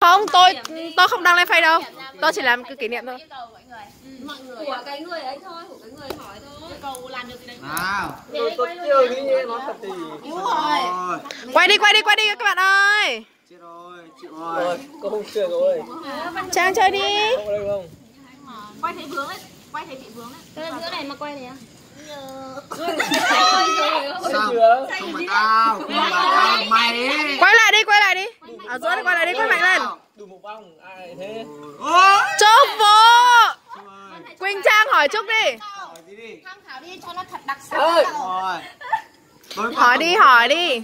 Không, tôi không đăng lên Facebook đâu. Tôi chỉ làm cái kỷ niệm thôi. Của cái người ấy thôi, của cái người hỏi thôi. Cầu làm được gì đấy. Nào. Tôi chưa nghĩ nói thật thì. Đúng rồi. Quay đi các bạn ơi. Chết rồi, chịu rồi. Cô không chưa rồi. Trang chơi đi. Không đây không? Quay thấy vướng đấy, quay thấy bị vướng đấy. Cái bữa này mà quay này á. Sao? Không phải tao, không phải tao, mày ấy. Quay lại đi. Ở giữa đi, quay lại đi, quay mạnh lên. Đủ một vòng, ai thế? Trúc vô. Quỳnh Trang hỏi Trúc đi. Hỏi gì đi? Tham khảo đi cho nó thật đặc sắc. Rồi. Hỏi đi.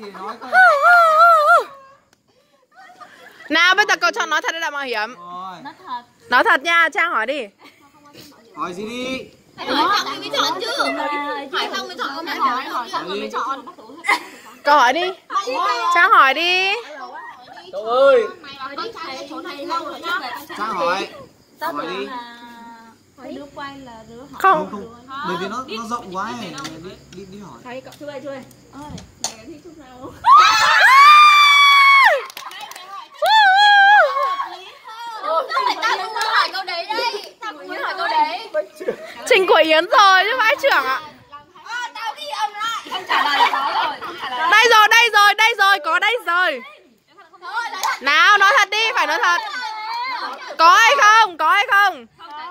Nào bây giờ cậu chọn nói thật hay là mạo hiểm? Rồi. Nó thật. Nói thật nha, Trang hỏi đi. Hỏi gì đi? Hỏi xong mới chọn chứ. Hỏi xong mới chọn, không phải hỏi xong rồi mới chọn. Cậu hỏi đi. Trang hỏi đi. Cậu ơi. Trang hỏi. Hỏi đi. Đứa quay là đứa hỏi. Không. Bởi vì nó rộng quá ấy. Đi hỏi. Thấy cậu chui ơi. Mày có thích chút nào? Tao cũng muốn hỏi câu đấy đây. Tao cũng muốn hỏi câu đấy. Trình của Yến rồi chứ vãi trưởng ạ. Tao ghi âm lại. Không trả lời là có rồi. Đây rồi, có đây rồi. Nào nói thật đi, phải nói thật. Có hay không? Không.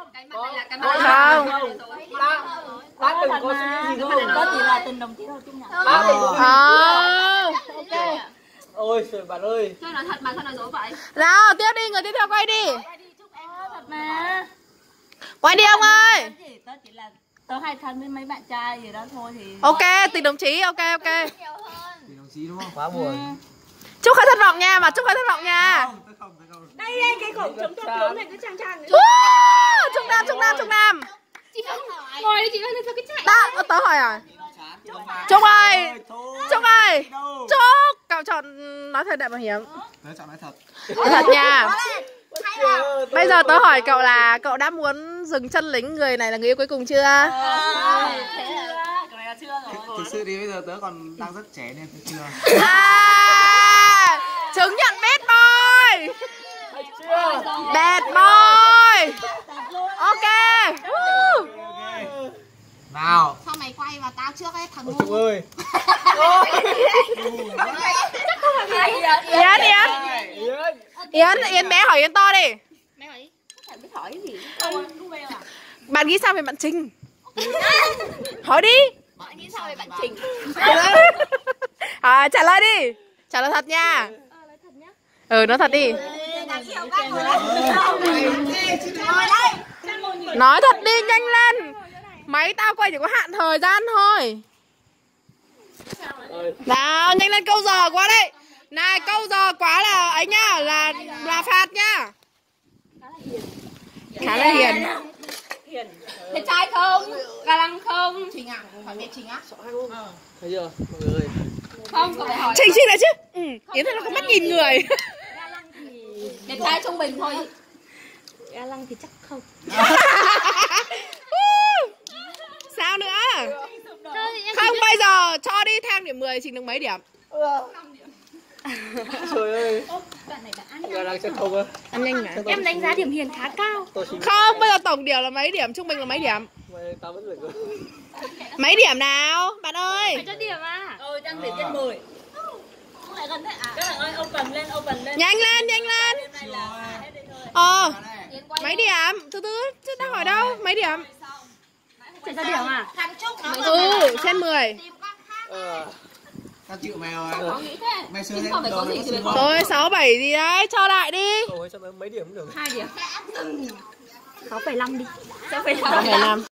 Bác đừng có suy nghĩ gì không? Có chỉ là tình đồng chí thôi chung nhận. Bác đừng có suy nghĩ. Ok. Ôi trời bạn ơi. Chơi nói thật mà sao nói dối vậy? Nào, tiếp đi, người tiếp theo quay đi. Thật mà. Quay đi ông ơi. Tớ chỉ là tớ hay thân với mấy bạn trai gì đó thôi thì. Ok, tình đồng chí, ok. Thì đồng chí đúng không? Quá buồn. Chúc hơi thất vọng nha, mà chúc hơi thất vọng nha. Không. Đây cái khẩu chống theo tướng này cứ trang. Trung Nam. Ngồi đi chị ơi, sao cái chạy. Đó, tớ hỏi à? Trúc ơi. Trúc, cậu chọn nói thật đại bảo hiểm. Tớ chọn nói thật. Nói thật nha. Bây giờ tớ hỏi cậu là cậu đã muốn dừng chân lính người này là người yêu cuối cùng chưa? Thực sự thì bây giờ tớ còn đang rất trẻ nên tớ chưa. Chứng nhận bad boy. Bad boy. Ok. Nào. Sao mày quay và tao trước ấy thằng Ôi Trung ơi. Yến bé hỏi Yến to đi. Mày hỏi đi. Phải biết hỏi cái gì? Không về à? Bạn nghĩ sao về bạn Trình? Hỏi đi. Bạn nghĩ sao về bạn Trình? Trả lời đi. Trả lời thật nha. Nói thật đi. Nói thật đi, nhanh lên. Máy tao quay chỉ có hạn thời gian thôi. Nào, nhanh lên, câu giờ quá đấy. Này, câu giờ quá là ấy nhá, là phạt nhá. Khá là hiền. Thế trai không? Ga lăng không? Trình à? Hỏi mẹ Trình á? Thấy chưa mọi người ơi. Không, cậu phải hỏi. Trình lại chứ. Yến thấy nó có mắt nhìn người. Đẹp trai trung bình thôi. Ga lăng thì chắc không. Sao nữa? Không, bây giờ cho đi thang điểm 10 Trình được mấy điểm? Trời ơi. Gà đang chắc không á. Ăn nhanh hả? Em đánh giá điểm hiền khá cao. Không, bây giờ tổng điểm là mấy điểm? Trung bình là mấy điểm? Tao vẫn được. Mấy điểm nào? Bạn ơi. Phải cho điểm à? Trang điểm trên 10. Không lại gần thế à? Các bạn ơi, open lên. Nhanh lên. Mấy điểm? Từ từ, chứ tao hỏi đâu? Mấy điểm? Phải cho điểm à? Thằng Trúc nó Trên 10. Tao chịu mày rồi. Mày sướng hết không phải có gì thì phải Thôi 6, 7 gì đấy, cho lại đi. Ôi sao mấy điểm cũng được. 2 điểm. 6,5 đi. 6,5.